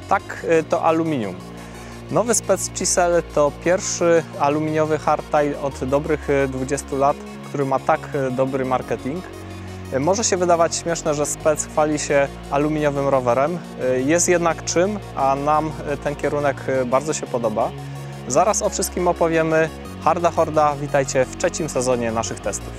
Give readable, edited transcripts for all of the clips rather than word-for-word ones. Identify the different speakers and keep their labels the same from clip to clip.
Speaker 1: Tak, to aluminium. Nowy Spec Chisel to pierwszy aluminiowy hardtail od dobrych 20 lat, który ma tak dobry marketing. Może się wydawać śmieszne, że Spec chwali się aluminiowym rowerem. Jest jednak czym, a nam ten kierunek bardzo się podoba. Zaraz o wszystkim opowiemy. Harda Horda, witajcie w trzecim sezonie naszych testów.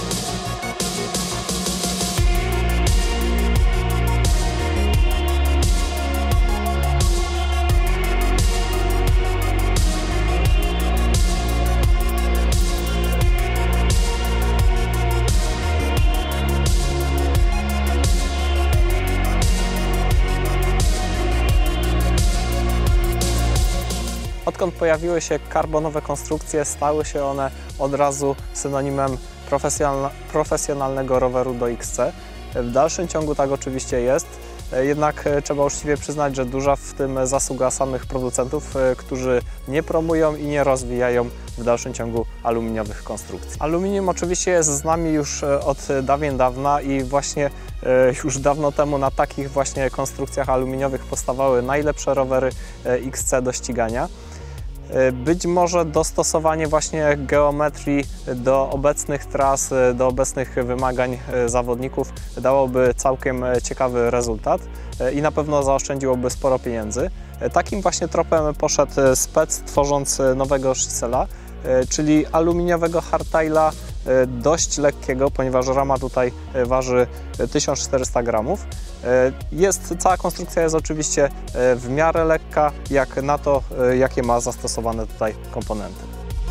Speaker 1: Odkąd pojawiły się karbonowe konstrukcje, stały się one od razu synonimem profesjonalnego roweru do XC. W dalszym ciągu tak oczywiście jest, jednak trzeba uczciwie przyznać, że duża w tym zasługa samych producentów, którzy nie promują i nie rozwijają w dalszym ciągu aluminiowych konstrukcji. Aluminium oczywiście jest z nami już od dawien dawna i właśnie już dawno temu na takich właśnie konstrukcjach aluminiowych powstawały najlepsze rowery XC do ścigania. Być może dostosowanie właśnie geometrii do obecnych tras, do obecnych wymagań zawodników dałoby całkiem ciekawy rezultat i na pewno zaoszczędziłoby sporo pieniędzy. Takim właśnie tropem poszedł Spec, tworząc nowego Chisela, czyli aluminiowego hardtaila dość lekkiego, ponieważ rama tutaj waży 1400 gramów. Cała konstrukcja jest oczywiście w miarę lekka, jak na to, jakie ma zastosowane tutaj komponenty.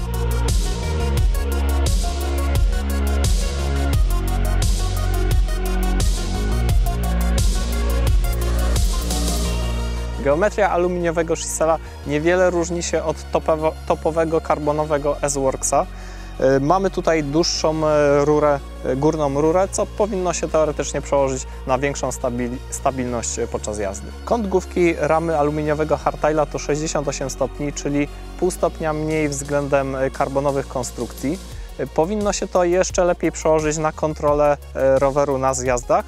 Speaker 1: Geometria aluminiowego Chisela niewiele różni się od topowego karbonowego S-Worksa. Mamy tutaj dłuższą rurę, górną rurę, co powinno się teoretycznie przełożyć na większą stabilność podczas jazdy. Kąt główki ramy aluminiowego hardtaila to 68 stopni, czyli pół stopnia mniej względem karbonowych konstrukcji. Powinno się to jeszcze lepiej przełożyć na kontrolę roweru na zjazdach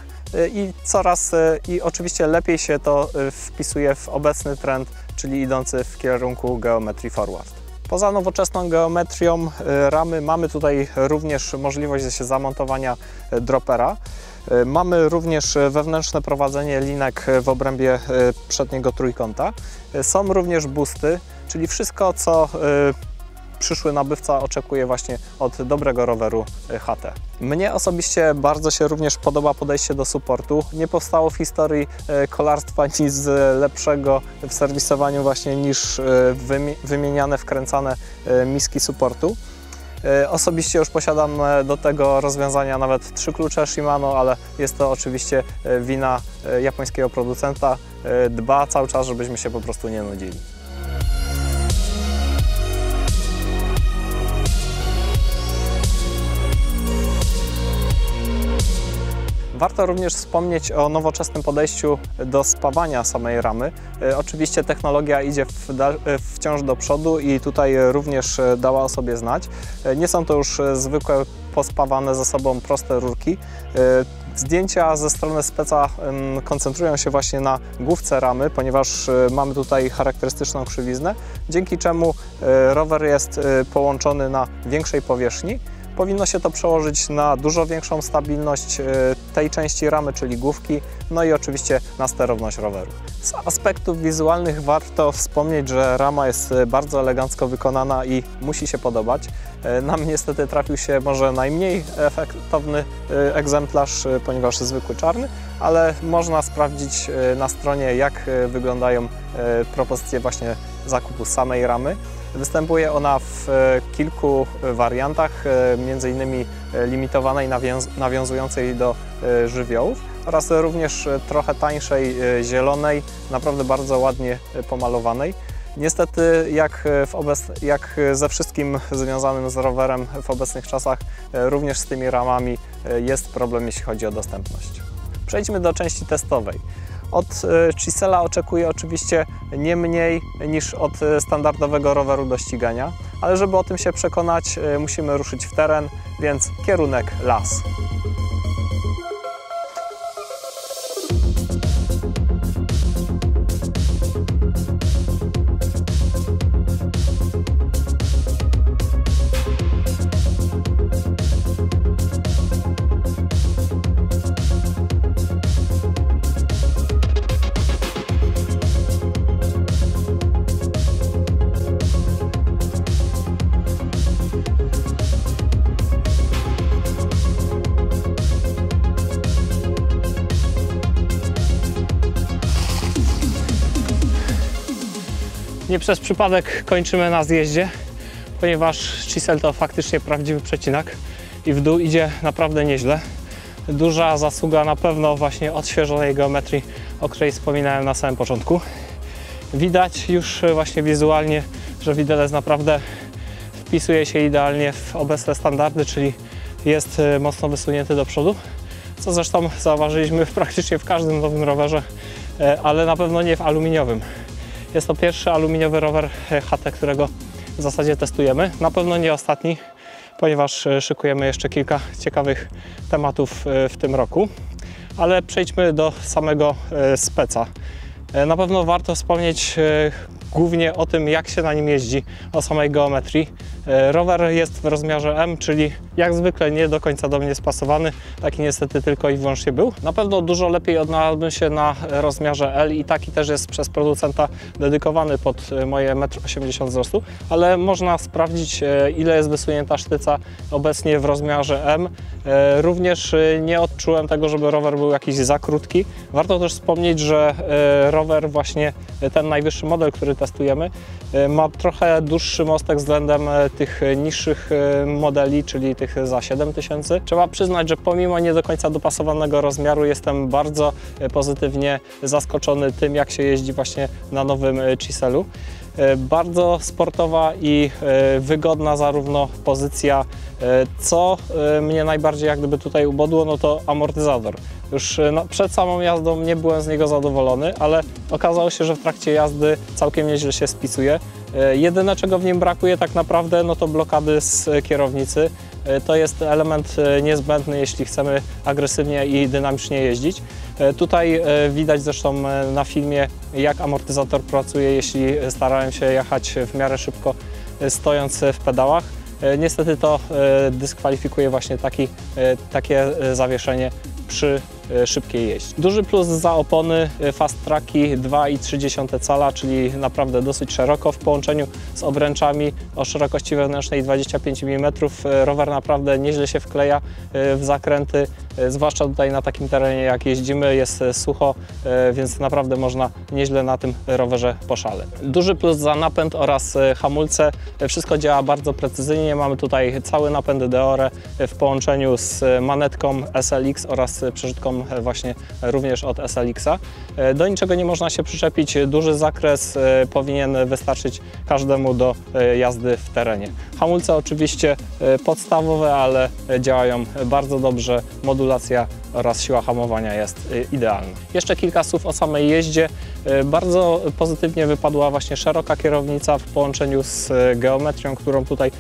Speaker 1: i oczywiście lepiej się to wpisuje w obecny trend, czyli idący w kierunku geometrii forward. Poza nowoczesną geometrią ramy mamy tutaj również możliwość zamontowania dropera. Mamy również wewnętrzne prowadzenie linek w obrębie przedniego trójkąta. Są również boosty, czyli wszystko, co przyszły nabywca oczekuje właśnie od dobrego roweru HT. Mnie osobiście bardzo się również podoba podejście do supportu. Nie powstało w historii kolarstwa nic lepszego w serwisowaniu właśnie niż wymieniane, wkręcane miski supportu. Osobiście już posiadam do tego rozwiązania nawet 3 klucze Shimano, ale jest to oczywiście wina japońskiego producenta. Dba cały czas, żebyśmy się po prostu nie nudzili. Warto również wspomnieć o nowoczesnym podejściu do spawania samej ramy. Oczywiście technologia idzie wciąż do przodu i tutaj również dała o sobie znać. Nie są to już zwykłe pospawane ze sobą proste rurki. Zdjęcia ze strony Speca koncentrują się właśnie na główce ramy, ponieważ mamy tutaj charakterystyczną krzywiznę, dzięki czemu rower jest połączony na większej powierzchni. Powinno się to przełożyć na dużo większą stabilność tej części ramy, czyli główki, no i oczywiście na sterowność roweru. Z aspektów wizualnych warto wspomnieć, że rama jest bardzo elegancko wykonana i musi się podobać. Nam niestety trafił się może najmniej efektowny egzemplarz, ponieważ zwykły czarny, ale można sprawdzić na stronie, jak wyglądają propozycje właśnie zakupu samej ramy. Występuje ona w kilku wariantach, m.in. limitowanej, nawiązującej do żywiołów oraz również trochę tańszej, zielonej, naprawdę bardzo ładnie pomalowanej. Niestety, jak ze wszystkim związanym z rowerem w obecnych czasach, również z tymi ramami jest problem, jeśli chodzi o dostępność. Przejdźmy do części testowej. Od Chisela oczekuję oczywiście nie mniej niż od standardowego roweru do ścigania, ale żeby o tym się przekonać, musimy ruszyć w teren, więc kierunek las. Nie przez przypadek kończymy na zjeździe, ponieważ Chisel to faktycznie prawdziwy przecinak i w dół idzie naprawdę nieźle. Duża zasługa na pewno właśnie odświeżonej geometrii, o której wspominałem na samym początku. Widać już właśnie wizualnie, że widelec naprawdę wpisuje się idealnie w obecne standardy, czyli jest mocno wysunięty do przodu, co zresztą zauważyliśmy praktycznie w każdym nowym rowerze, ale na pewno nie w aluminiowym. Jest to pierwszy aluminiowy rower HT, którego w zasadzie testujemy. Na pewno nie ostatni, ponieważ szykujemy jeszcze kilka ciekawych tematów w tym roku. Ale przejdźmy do samego speca. Na pewno warto wspomnieć głównie o tym, jak się na nim jeździ, o samej geometrii. Rower jest w rozmiarze M, czyli jak zwykle nie do końca do mnie spasowany, taki niestety tylko i wyłącznie był. Na pewno dużo lepiej odnalazłbym się na rozmiarze L i taki też jest przez producenta dedykowany pod moje 1,80 m wzrostu, ale można sprawdzić, ile jest wysunięta sztyca obecnie w rozmiarze M. Również nie odczułem tego, żeby rower był jakiś za krótki. Warto też wspomnieć, że rower właśnie ten najwyższy model, który testujemy, ma trochę dłuższy mostek względem tych niższych modeli, czyli tych za 7000. Trzeba przyznać, że pomimo nie do końca dopasowanego rozmiaru jestem bardzo pozytywnie zaskoczony tym, jak się jeździ właśnie na nowym Chiselu. Bardzo sportowa i wygodna zarówno pozycja. Co mnie najbardziej jak gdyby tutaj ubodło, no to amortyzator. Już przed samą jazdą nie byłem z niego zadowolony, ale okazało się, że w trakcie jazdy całkiem nieźle się spisuje. Jedyne, czego w nim brakuje tak naprawdę, no to blokady z kierownicy. To jest element niezbędny, jeśli chcemy agresywnie i dynamicznie jeździć. Tutaj widać zresztą na filmie, jak amortyzator pracuje, jeśli starałem się jechać w miarę szybko, stojąc w pedałach. Niestety to dyskwalifikuje właśnie takie zawieszenie przy szybkiej jeździe. Duży plus za opony, Fast Tracki 2,3 cala, czyli naprawdę dosyć szeroko w połączeniu z obręczami o szerokości wewnętrznej 25 mm. Rower naprawdę nieźle się wkleja w zakręty, zwłaszcza tutaj na takim terenie jak jeździmy, jest sucho, więc naprawdę można nieźle na tym rowerze poszaleć. Duży plus za napęd oraz hamulce. Wszystko działa bardzo precyzyjnie. Mamy tutaj cały napęd Deore w połączeniu z manetką SLX oraz przerzutką właśnie również od SLX-a. Do niczego nie można się przyczepić, duży zakres powinien wystarczyć każdemu do jazdy w terenie. Hamulce oczywiście podstawowe, ale działają bardzo dobrze, modulacja oraz siła hamowania jest idealna. Jeszcze kilka słów o samej jeździe. Bardzo pozytywnie wypadła właśnie szeroka kierownica w połączeniu z geometrią, którą tutaj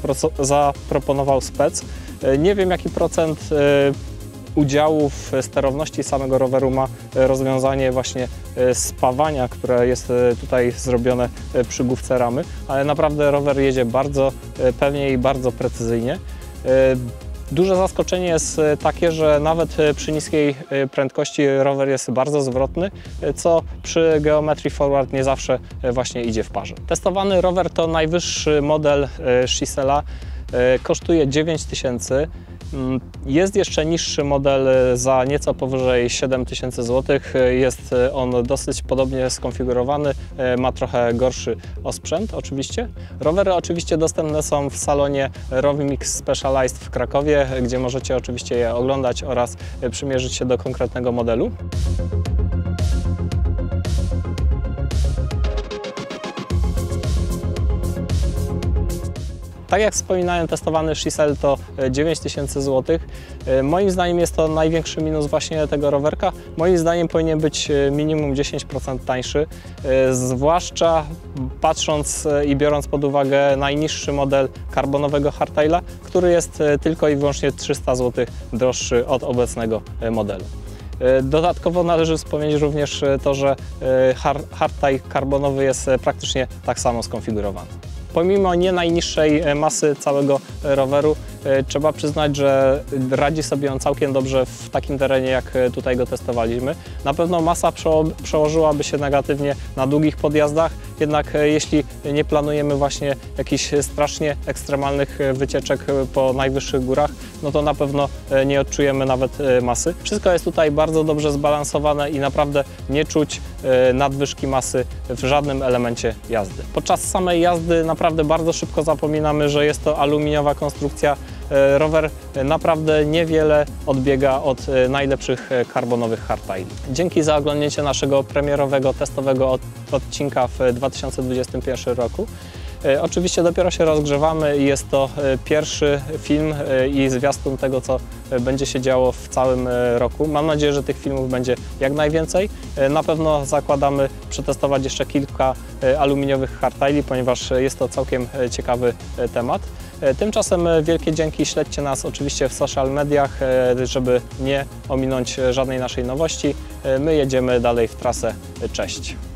Speaker 1: zaproponował spec. Nie wiem, jaki procent udziału w sterowności samego roweru ma rozwiązanie właśnie spawania, które jest tutaj zrobione przy główce ramy, ale naprawdę rower jedzie bardzo pewnie i bardzo precyzyjnie. Duże zaskoczenie jest takie, że nawet przy niskiej prędkości rower jest bardzo zwrotny, co przy geometrii forward nie zawsze właśnie idzie w parze. Testowany rower to najwyższy model Chisela, kosztuje 9000. Jest jeszcze niższy model za nieco powyżej 7000 zł. Jest on dosyć podobnie skonfigurowany, ma trochę gorszy osprzęt oczywiście. Rowery oczywiście dostępne są w salonie Rowimix Specialized w Krakowie, gdzie możecie oczywiście je oglądać oraz przymierzyć się do konkretnego modelu. Tak jak wspominałem, testowany Chisel to 9000 zł. Moim zdaniem jest to największy minus właśnie tego rowerka. Moim zdaniem powinien być minimum 10% tańszy, zwłaszcza patrząc i biorąc pod uwagę najniższy model karbonowego hardtaila, który jest tylko i wyłącznie 300 zł droższy od obecnego modelu. Dodatkowo należy wspomnieć również to, że hardtail karbonowy jest praktycznie tak samo skonfigurowany. Pomimo nie najniższej masy całego roweru, trzeba przyznać, że radzi sobie on całkiem dobrze w takim terenie, jak tutaj go testowaliśmy. Na pewno masa przełożyłaby się negatywnie na długich podjazdach jednak jeśli nie planujemy właśnie jakichś strasznie ekstremalnych wycieczek po najwyższych górach, no to na pewno nie odczujemy nawet masy. Wszystko jest tutaj bardzo dobrze zbalansowane i naprawdę nie czuć nadwyżki masy w żadnym elemencie jazdy. Podczas samej jazdy naprawdę bardzo szybko zapominamy, że jest to aluminiowa konstrukcja. Rower naprawdę niewiele odbiega od najlepszych karbonowych hardtaili. Dzięki za oglądnięcie naszego premierowego, testowego odcinka w 2021 roku. Oczywiście dopiero się rozgrzewamy i jest to pierwszy film i zwiastun tego, co będzie się działo w całym roku. Mam nadzieję, że tych filmów będzie jak najwięcej. Na pewno zakładamy przetestować jeszcze kilka aluminiowych hardtaili, ponieważ jest to całkiem ciekawy temat. Tymczasem wielkie dzięki, śledźcie nas oczywiście w social mediach, żeby nie ominąć żadnej naszej nowości. My jedziemy dalej w trasę. Cześć!